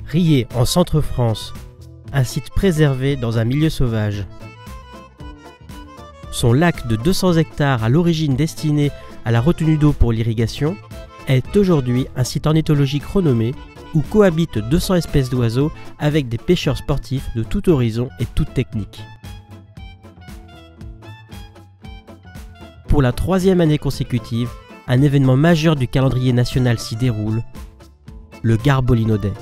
Riez, en Centre-France, un site préservé dans un milieu sauvage. Son lac de 200 hectares à l'origine destiné à la retenue d'eau pour l'irrigation est aujourd'hui un site ornithologique renommé où cohabitent 200 espèces d'oiseaux avec des pêcheurs sportifs de tout horizon et toute technique. Pour la 3e année consécutive, un événement majeur du calendrier national s'y déroule, le Garbolino Day.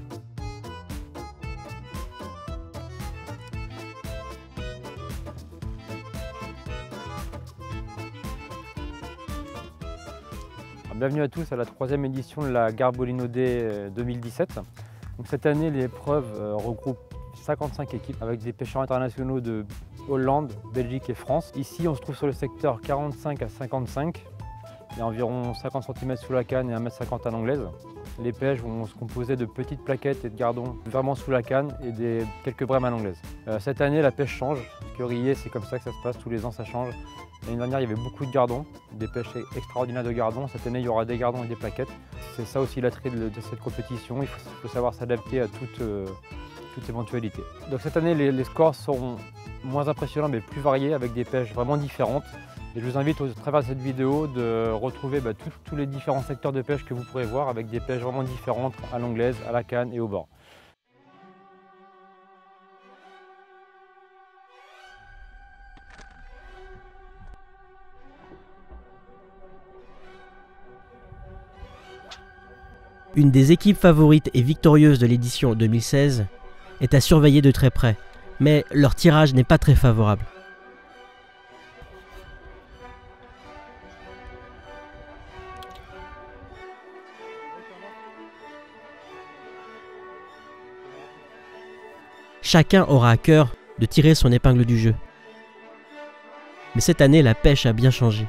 Bienvenue à tous à la 3e édition de la Garbolino Day 2017. Donc cette année, l'épreuve regroupe 55 équipes avec des pêcheurs internationaux de Hollande, Belgique et France. Ici, on se trouve sur le secteur 45 à 55. Il y a environ 50 cm sous la canne et 1,50 m à l'anglaise. Les pêches vont se composer de petites plaquettes et de gardons vraiment sous la canne et quelques brèmes à l'anglaise. Cette année, la pêche change. Parce que Riez, c'est comme ça que ça se passe, tous les ans ça change. L'année dernière, il y avait beaucoup de gardons, des pêches extraordinaires de gardons. Cette année, il y aura des gardons et des plaquettes. C'est ça aussi l'attrait de cette compétition. Il faut savoir s'adapter à toute éventualité. Donc cette année, les scores seront moins impressionnants mais plus variés avec des pêches vraiment différentes. Et je vous invite au travers de cette vidéo de retrouver tous les différents secteurs de pêche que vous pourrez voir avec des pêches vraiment différentes à l'anglaise, à la canne et au bord. Une des équipes favorites et victorieuses de l'édition 2016 est à surveiller de très près, mais leur tirage n'est pas très favorable. Chacun aura à cœur de tirer son épingle du jeu. Mais cette année, la pêche a bien changé.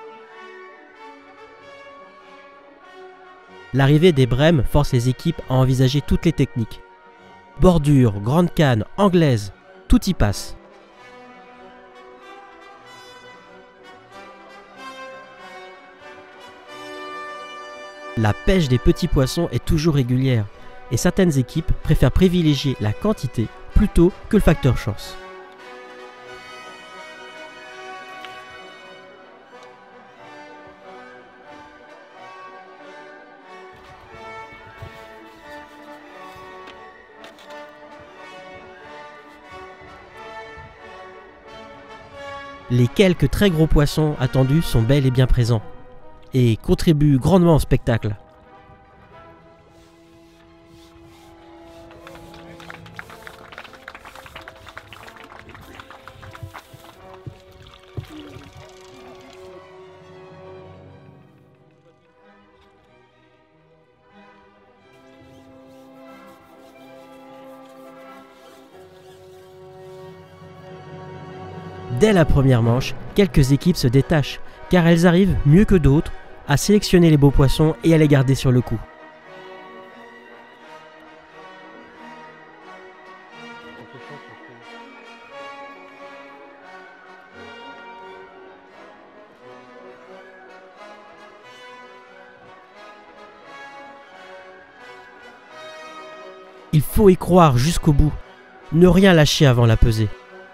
L'arrivée des brèmes force les équipes à envisager toutes les techniques. Bordure, grande canne, anglaise, tout y passe. La pêche des petits poissons est toujours régulière et certaines équipes préfèrent privilégier la quantité plutôt que le facteur chance. Les quelques très gros poissons attendus sont bel et bien présents et contribuent grandement au spectacle. Dès la première manche, quelques équipes se détachent, car elles arrivent mieux que d'autres à sélectionner les beaux poissons et à les garder sur le coup. Il faut y croire jusqu'au bout, ne rien lâcher avant la pesée.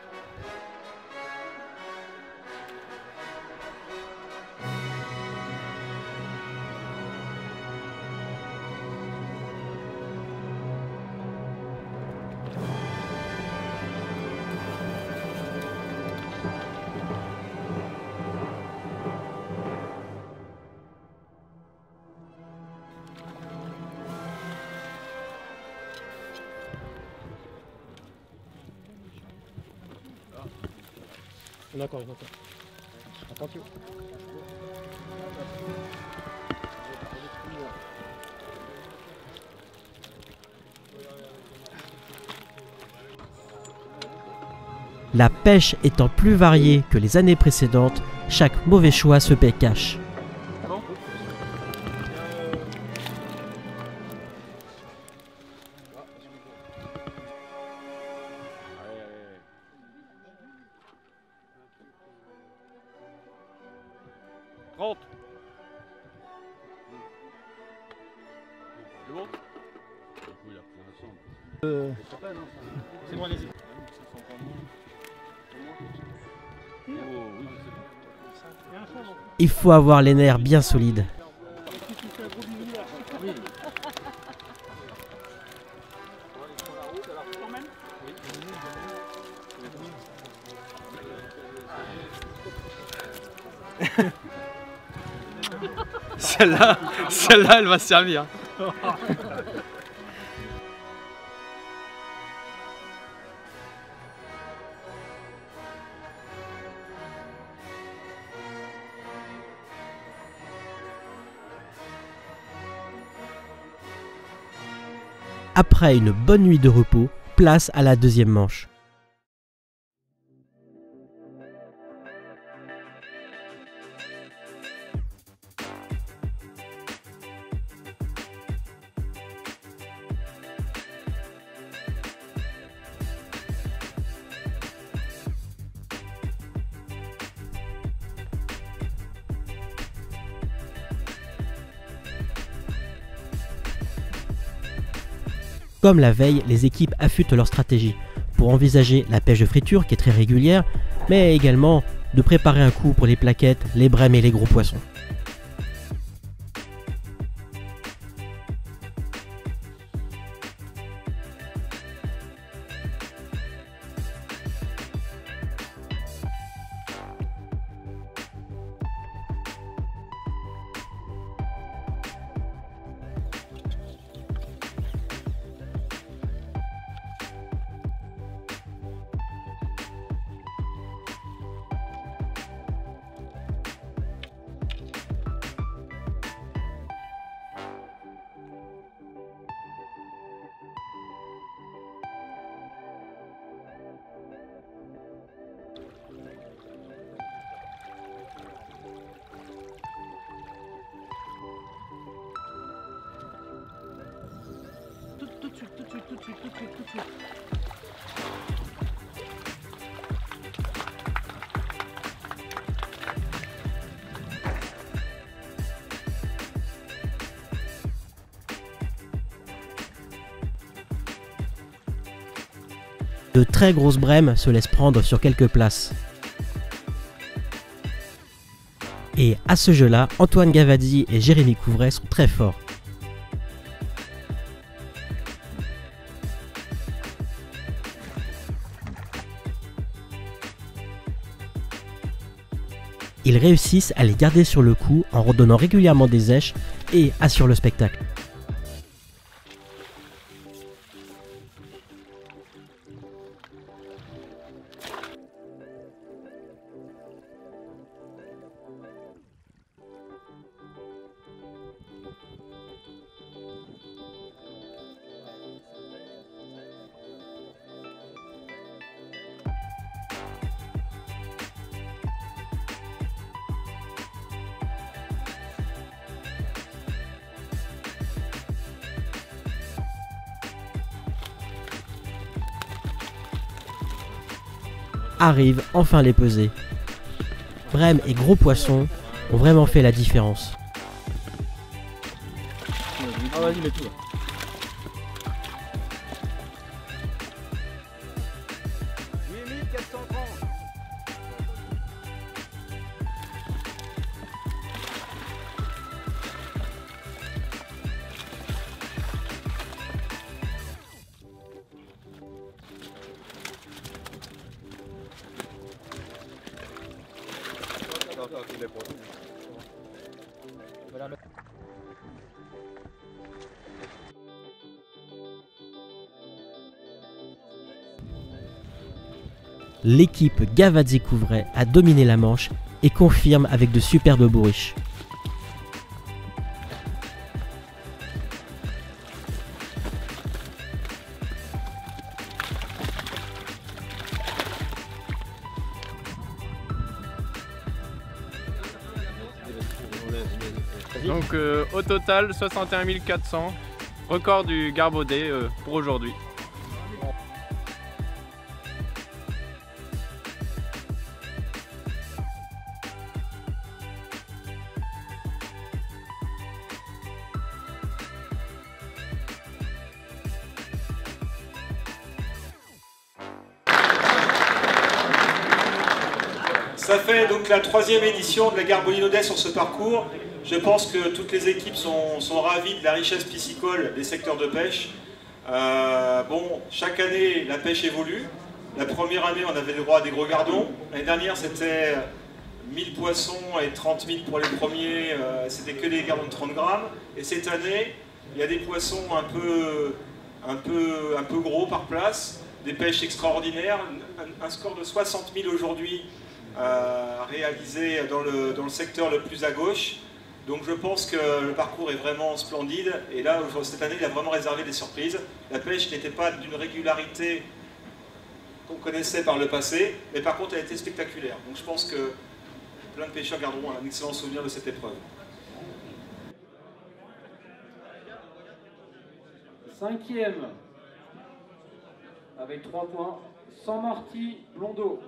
D'accord. Attention. La pêche étant plus variée que les années précédentes, chaque mauvais choix se paie cash. Rentre. Le monte. Du coup, il a pris un C'est bon, allez-y. Il faut avoir les nerfs bien solides. Celle-là, elle va servir. Après une bonne nuit de repos, place à la deuxième manche. Comme la veille, les équipes affûtent leur stratégie pour envisager la pêche de friture qui est très régulière, mais également de préparer un coup pour les plaquettes, les brèmes et les gros poissons. Tout de suite. De très grosses brèmes se laissent prendre sur quelques places. Et à ce jeu-là, Antoine Gavazzi et Jérémy Couvret sont très forts. Ils réussissent à les garder sur le coup en redonnant régulièrement des èches et assurent le spectacle. Arrivent enfin les pesées. Brèmes et gros poissons ont vraiment fait la différence. Ah vas-y, mets tout là. L'équipe Gavazzi-Couvret a dominé la manche et confirme avec de superbes bourriches. Donc au total 61 400, record du Garbaudet pour aujourd'hui. Ça fait donc la 3e édition de la Gare Bolinaudet sur ce parcours. Je pense que toutes les équipes sont ravies de la richesse piscicole des secteurs de pêche. Bon, chaque année, la pêche évolue. La première année, on avait le droit à des gros gardons. L'année dernière, c'était 1000 poissons et 30 000 pour les premiers. C'était que des gardons de 30 grammes. Et cette année, il y a des poissons un peu gros par place, des pêches extraordinaires. Un score de 60 000 aujourd'hui réalisé dans le secteur le plus à gauche. Donc je pense que le parcours est vraiment splendide. Et là, cette année, il a vraiment réservé des surprises. La pêche n'était pas d'une régularité qu'on connaissait par le passé, mais par contre, elle était spectaculaire. Donc je pense que plein de pêcheurs garderont un excellent souvenir de cette épreuve. 5e, avec 3 points, Saint-Marty Blondeau.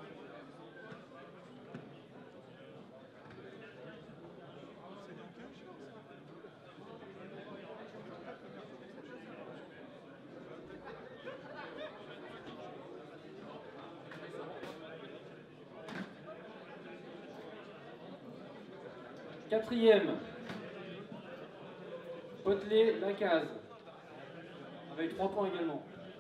Quatrième, Potelé-Lacazes, avec 3 points également.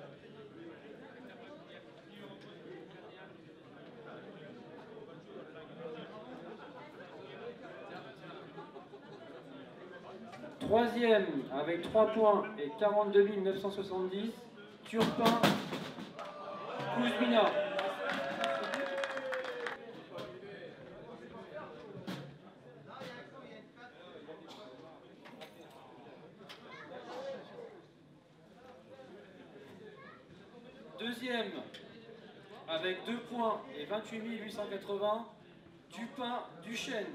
Troisième, avec 3 points et 42 970, Turpin, Kuzmina. Deuxième, avec 2 points et 28 880, Dupin-Duchesne.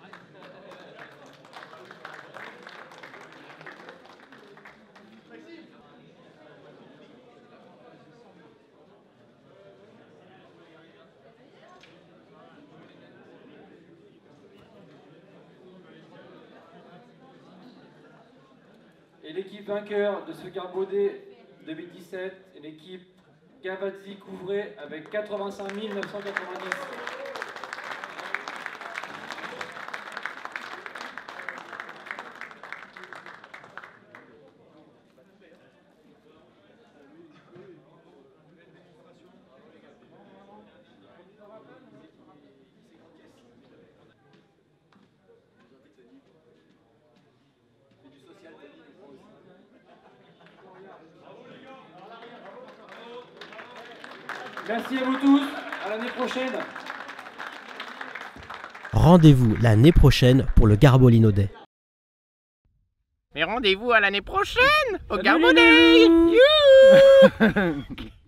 Et l'équipe vainqueur de ce Garbaudet 2017 est l'équipe Gavazzi-Couvray avec 85 990. Merci à vous tous, à l'année prochaine. Rendez-vous l'année prochaine pour le Gare Bolinaudet. Mais rendez-vous à l'année prochaine au Salut Garbaudet. les loups. Youhou